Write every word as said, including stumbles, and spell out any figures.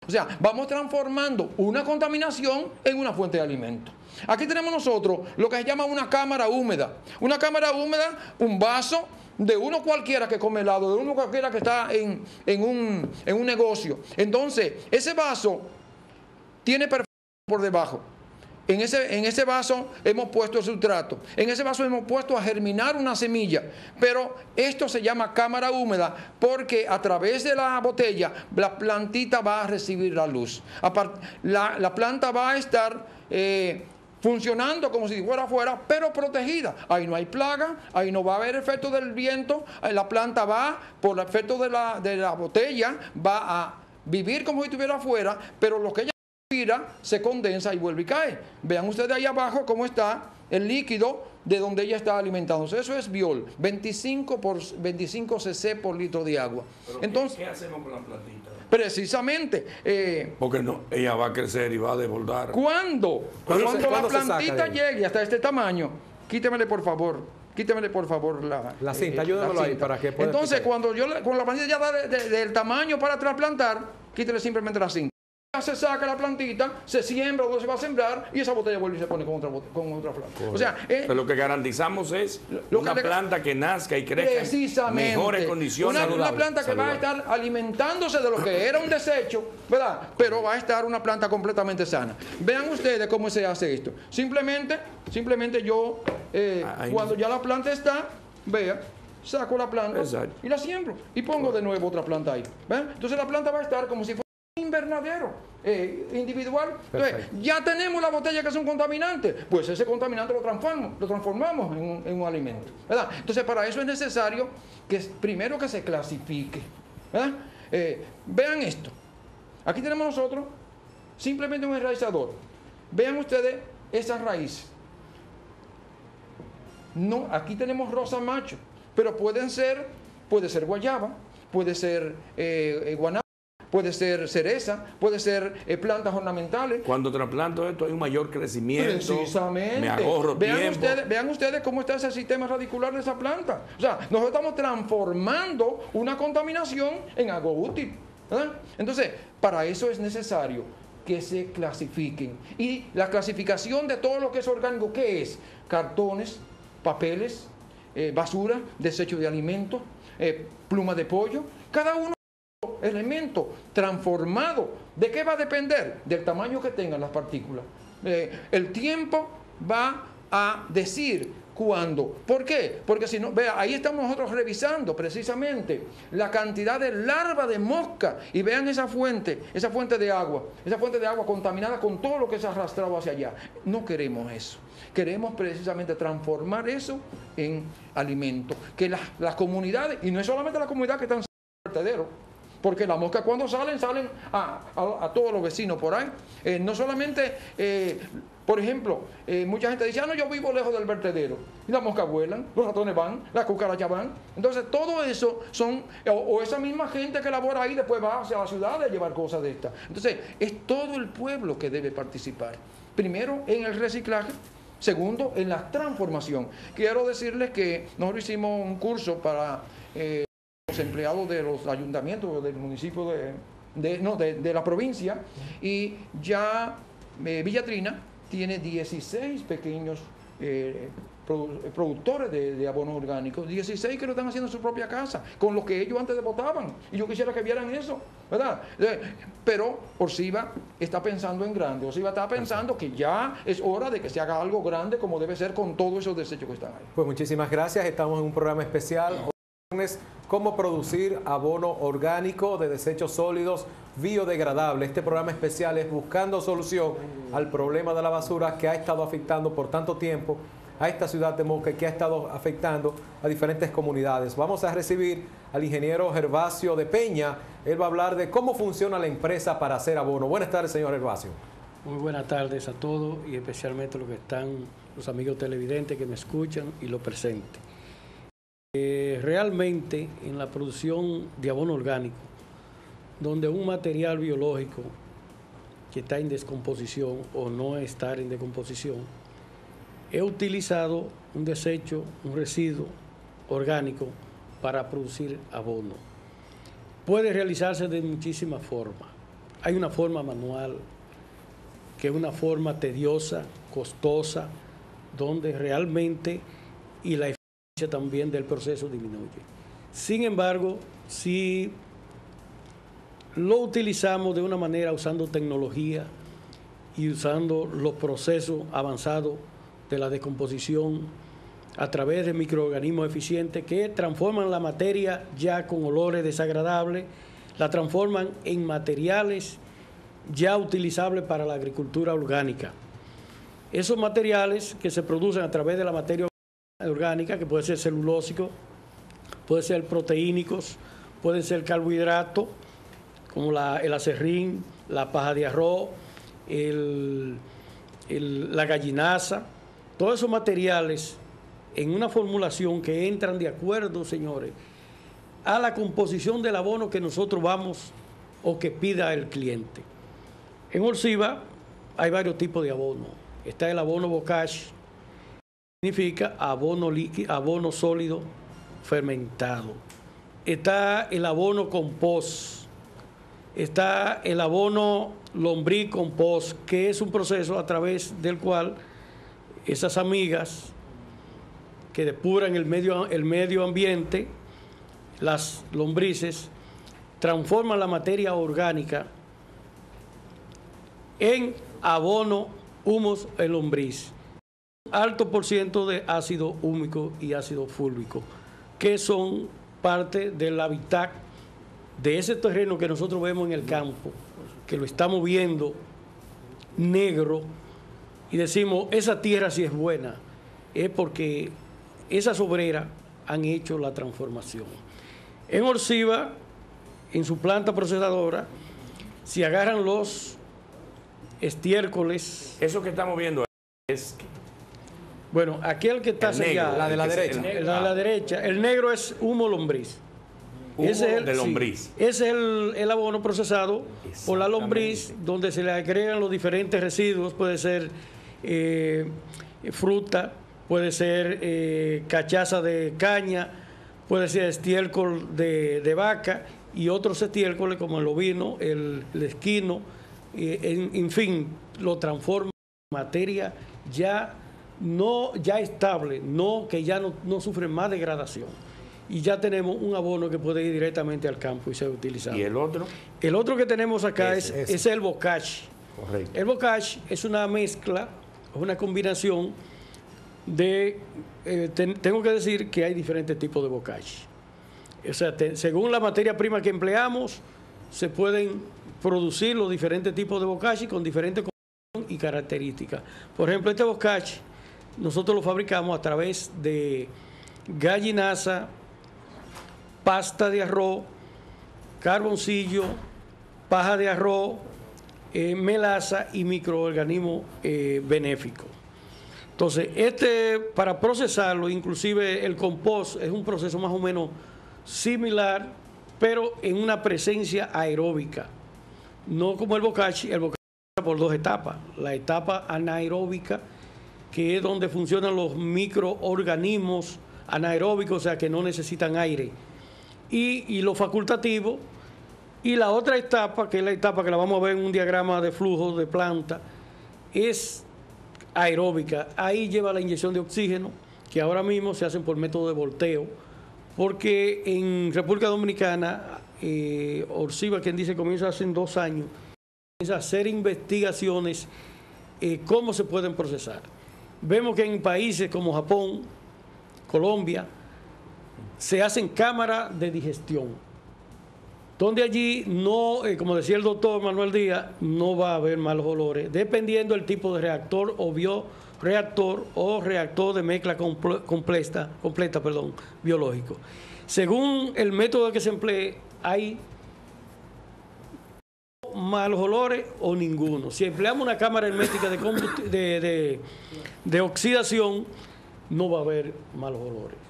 O sea, vamos transformando una contaminación en una fuente de alimento. Aquí tenemos nosotros lo que se llama una cámara húmeda. Una cámara húmeda, un vaso de uno cualquiera que come helado, de uno cualquiera que está en, en, un, en un negocio. Entonces, ese vaso tiene perfecto por debajo. En ese, en ese vaso hemos puesto el sustrato. En ese vaso hemos puesto a germinar una semilla. Pero esto se llama cámara húmeda porque a través de la botella la plantita va a recibir la luz. La, la planta va a estar eh, funcionando como si fuera afuera, pero protegida. Ahí no hay plaga, ahí no va a haber efecto del viento. La planta va, por el efecto de la, de la botella, va a vivir como si estuviera afuera, pero lo que ella se condensa y vuelve y cae. Vean ustedes ahí abajo cómo está el líquido de donde ella está alimentándose. Eso es biol, veinticinco, por, veinticinco cc por litro de agua. ¿Pero Entonces, ¿qué, qué hacemos con la plantita? Precisamente. Eh, Porque no, ella va a crecer y va a desbordar. ¿Cuándo? Cuando, se, la plantita llegue hasta este tamaño, quítemele por favor. Quítemele por favor la, la cinta, eh, ayúdamelo ahí para que pueda. Entonces, cuando, yo, cuando la plantita ya da de, de, del tamaño para trasplantar, quítele simplemente la cinta. Se saca la plantita, se siembra donde se va a sembrar y esa botella vuelve y se pone con otra, con otra planta. Correcto. O sea, eh, pero lo que garantizamos es lo una que le, planta que nazca y crezca en mejores condiciones. Una, una planta que saludable. Va a estar alimentándose de lo que era un desecho, ¿verdad? Pero va a estar una planta completamente sana. Vean ustedes cómo se hace esto. Simplemente, simplemente yo, eh, cuando ya la planta está, vea, saco la planta. Exacto. Y la siembro y pongo de nuevo otra planta ahí. ¿Ven? Entonces la planta va a estar como si fuera invernadero eh, individual. Entonces, ya tenemos la botella que es un contaminante, pues ese contaminante lo transformamos, lo transformamos en un, en un alimento, ¿verdad? Entonces para eso es necesario que primero que se clasifique, ¿verdad? Eh, vean esto, aquí tenemos nosotros simplemente un enraizador. Vean ustedes esas raíces. No, aquí tenemos rosa macho, pero pueden ser, puede ser guayaba, puede ser eh, guanábana, puede ser cereza, puede ser eh, plantas ornamentales. Cuando trasplanto esto hay un mayor crecimiento. Precisamente. Me ahorro vean tiempo. Ustedes, vean ustedes cómo está ese sistema radicular de esa planta. O sea, nosotros estamos transformando una contaminación en algo útil, ¿verdad? Entonces, para eso es necesario que se clasifiquen. Y la clasificación de todo lo que es orgánico, ¿qué es? Cartones, papeles, eh, basura, desechos de alimentos, eh, plumas de pollo. Cada uno elemento transformado. ¿De qué va a depender? Del tamaño que tengan las partículas. Eh, el tiempo va a decir cuándo. ¿Por qué? Porque si no, vea, ahí estamos nosotros revisando precisamente la cantidad de larva de mosca y vean esa fuente, esa fuente de agua, esa fuente de agua contaminada con todo lo que se ha arrastrado hacia allá. No queremos eso. Queremos precisamente transformar eso en alimento. Que las, las comunidades, y no es solamente la comunidad que están en el vertedero, porque las moscas cuando salen, salen a, a, a todos los vecinos por ahí. Eh, no solamente, eh, por ejemplo, eh, mucha gente dice, ah, no, yo vivo lejos del vertedero. Y las moscas vuelan, los ratones van, las cucarachas van. Entonces, todo eso son, o, o esa misma gente que labora ahí después va hacia la ciudad a llevar cosas de estas. Entonces, es todo el pueblo que debe participar. Primero, en el reciclaje. Segundo, en la transformación. Quiero decirles que nosotros hicimos un curso para Eh, los empleados de los ayuntamientos del municipio de, de, no, de, de la provincia, y ya eh, Villatrina tiene dieciséis pequeños eh, produ productores de, de abono orgánico, dieciséis que lo están haciendo en su propia casa, con lo que ellos antes votaban, y yo quisiera que vieran eso, ¿verdad? Pero Orciva está pensando en grande. Orciva está pensando que ya es hora de que se haga algo grande como debe ser con todos esos desechos que están ahí. Pues muchísimas gracias, estamos en un programa especial. Cómo producir abono orgánico de desechos sólidos biodegradables. Este programa especial es buscando solución al problema de la basura que ha estado afectando por tanto tiempo a esta ciudad de Moca y que ha estado afectando a diferentes comunidades. Vamos a recibir al ingeniero Gervasio de Peña. Él va a hablar de cómo funciona la empresa para hacer abono. Buenas tardes, señor Gervasio. Muy buenas tardes a todos y especialmente los que están, los amigos televidentes que me escuchan y los presentes. Eh, realmente en la producción de abono orgánico, donde un material biológico que está en descomposición o no estar en descomposición, he utilizado un desecho, un residuo orgánico para producir abono. Puede realizarse de muchísimas formas. hay una forma manual, que es una forma tediosa, costosa, donde realmente y la eficiencia también del proceso disminuye. Sin embargo, si lo utilizamos de una manera usando tecnología y usando los procesos avanzados de la descomposición a través de microorganismos eficientes que transforman la materia ya con olores desagradables, la transforman en materiales ya utilizables para la agricultura orgánica. Esos materiales que se producen a través de la materia orgánica, que puede ser celulósico, puede ser proteínicos, pueden ser carbohidratos, como la, el acerrín, la paja de arroz, el, el, la gallinaza, todos esos materiales en una formulación que entran de acuerdo, señores, a la composición del abono que nosotros vamos o que pida el cliente. En Orciva hay varios tipos de abono. Está el abono bocage, significa abono líquido, abono sólido fermentado. Está el abono compost. Está el abono lombriz compost, que es un proceso a través del cual esas amigas que depuran el medio, el medio ambiente, las lombrices, transforman la materia orgánica en abono humus en lombriz. Alto por ciento de ácido húmico y ácido fúlvico, que son parte del hábitat de ese terreno que nosotros vemos en el campo, que lo estamos viendo negro, y decimos, esa tierra sí es buena, es porque esas obreras han hecho la transformación. En Orciva, en su planta procesadora, si agarran los estiércoles... Eso que estamos viendo es... Bueno, aquel que está sellado, la de la derecha. El, la de la derecha, el negro es humo lombriz. Humo ese es el, de lombriz. Sí, ese es el, el abono procesado por la lombriz, donde se le agregan los diferentes residuos, puede ser eh, fruta, puede ser eh, cachaza de caña, puede ser estiércol de, de vaca y otros estiércoles como el ovino, el, el esquino, eh, en, en fin, lo transforma en materia ya no ya estable, no que ya no, no sufre más degradación. Y ya tenemos un abono que puede ir directamente al campo y ser utilizado. ¿Y el otro? El otro que tenemos acá ese, es, ese. es el bocage. Correcto. El bocage es una mezcla, es una combinación de... Eh, ten, tengo que decir que hay diferentes tipos de bocage. O sea, te, según la materia prima que empleamos, se pueden producir los diferentes tipos de bocage con diferentes y características. Por ejemplo, este bocage nosotros lo fabricamos a través de gallinaza, pasta de arroz, carboncillo, paja de arroz, eh, melaza y microorganismos eh, benéficos. Entonces, este, para procesarlo, inclusive el compost es un proceso más o menos similar, pero en una presencia aeróbica. No como el bocage, el bocage por dos etapas. La etapa anaeróbica, que es donde funcionan los microorganismos anaeróbicos, o sea, que no necesitan aire. Y, y lo facultativo. Y la otra etapa, que es la etapa que la vamos a ver en un diagrama de flujo de planta, es aeróbica. Ahí lleva la inyección de oxígeno, que ahora mismo se hacen por método de volteo, porque en República Dominicana, eh, Orciva, quien dice, comienza hace dos años, comienza a hacer investigaciones eh, cómo se pueden procesar. Vemos que en países como Japón, Colombia, se hacen cámaras de digestión, donde allí no, eh, como decía el doctor Manuel Díaz, no va a haber malos olores, dependiendo del tipo de reactor o bioreactor o reactor de mezcla comple completa, completa perdón, biológico. Según el método que se emplee, hay malos olores o ninguno. Si empleamos una cámara hermética de, de, de, de oxidación, no va a haber malos olores.